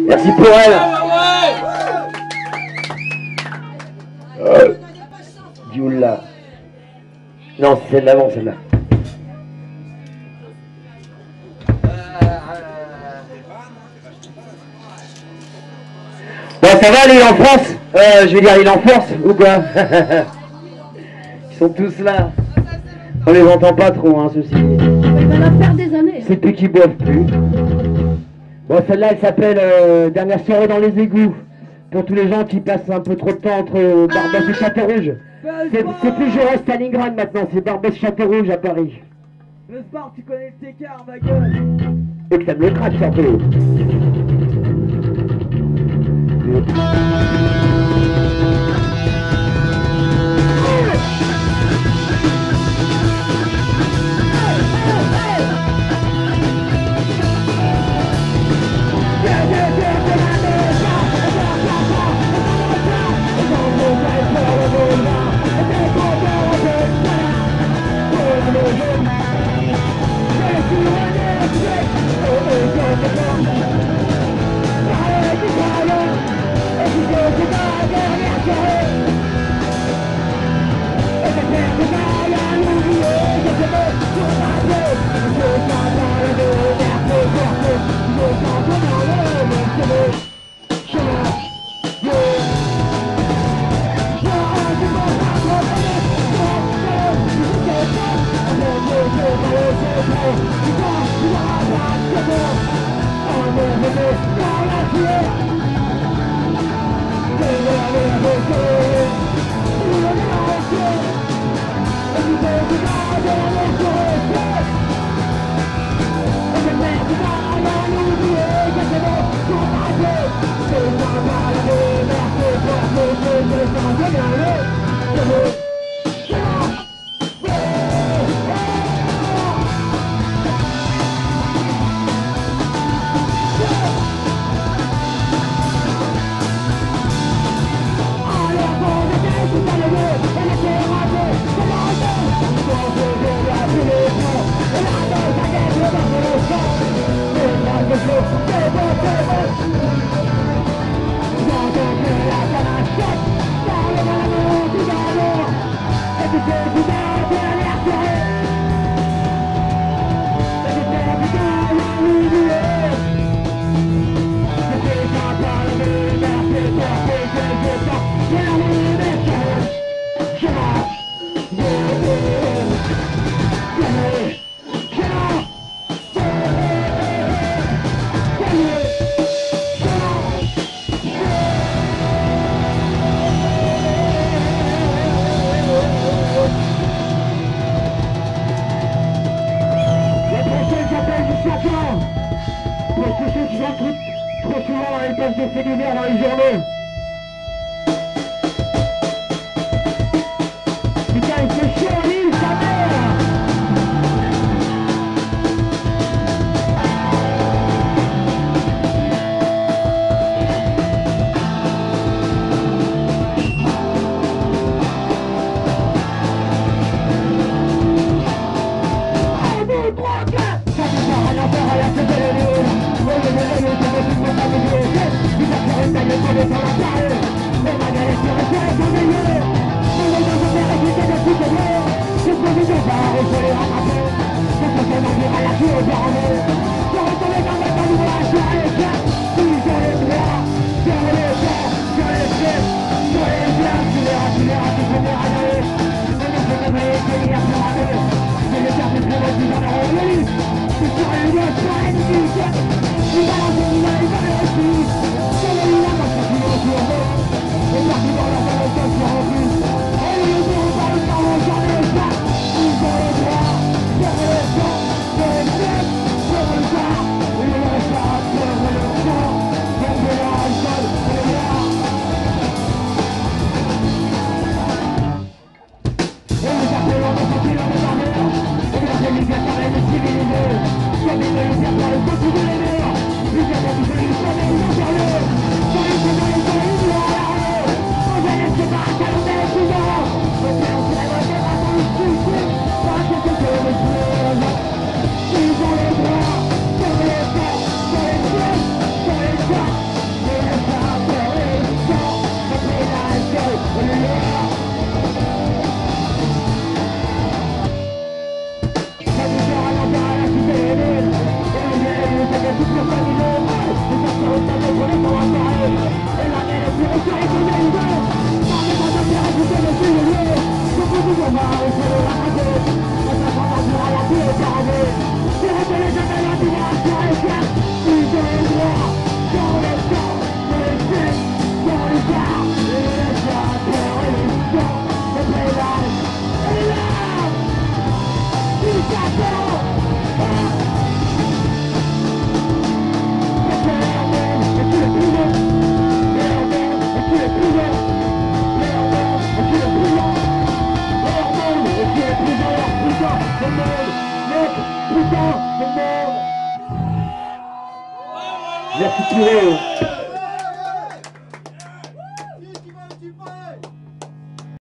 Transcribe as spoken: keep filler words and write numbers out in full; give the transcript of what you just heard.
Merci pour elle. Euh, Dioula. Non, c'est celle d'avant, celle-là. Bon, ça va, il est en France euh, Je veux dire, il est en force, ou quoi? Ils sont tous là. On les entend pas trop, hein, ceci. Il va la faire des années. C'est plus qu'ils boivent plus. Bon, celle-là, elle s'appelle euh, Dernière soirée dans les égouts. Pour tous les gens qui passent un peu trop de temps entre Barbès et Châteaurouge. C'est plus Jaurès Stalingrad maintenant, c'est Barbès Châteaurouge à Paris. Le sport, tu connais le T K, ma gueule. Et que ça me le craque surtout. Thank you. si tu veux.